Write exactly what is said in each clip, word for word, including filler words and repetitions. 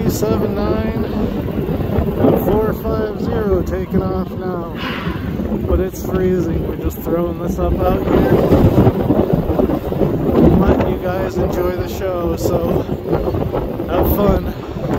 three seven nine four five zero taking off now. But it's freezing. We're just throwing this up out here. Letting you guys enjoy the show, so have fun.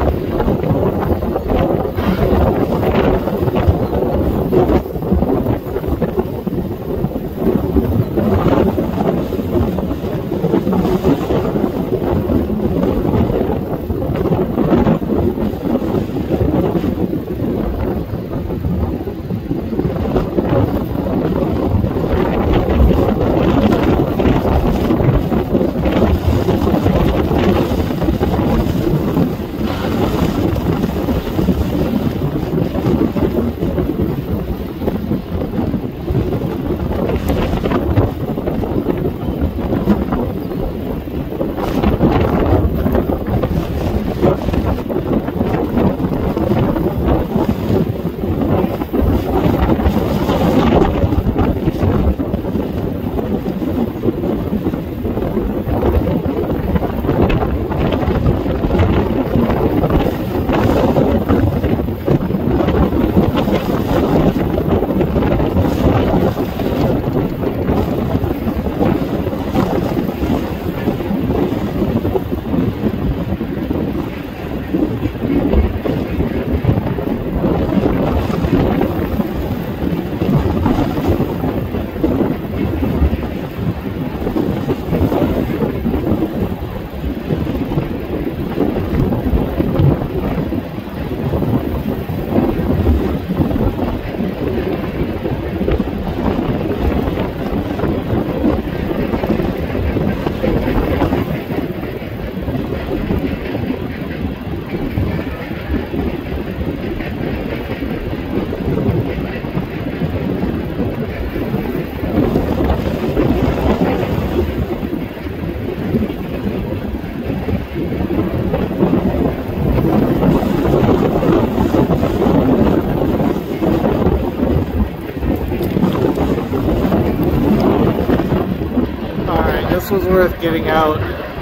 This was worth getting out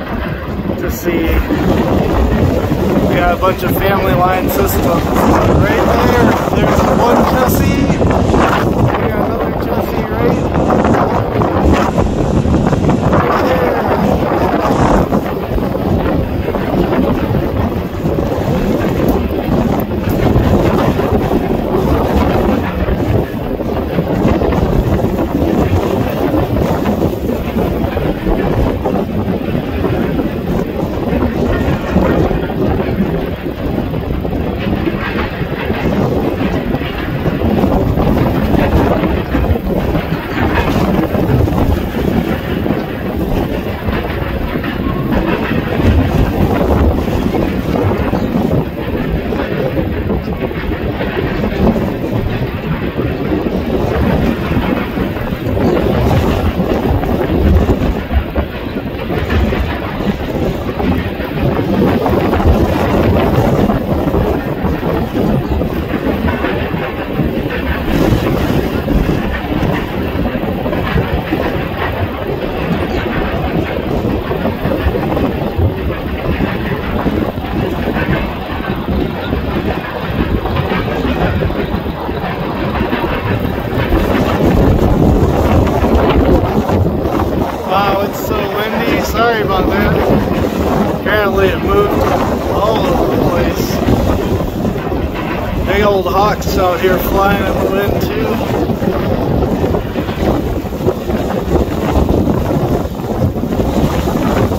to see. We got a bunch of family line systems. Right there, there's one chessie. We got another chessie right, right there. Sorry about that. Apparently it moved all over the place. Big old hawks out here flying in the wind too.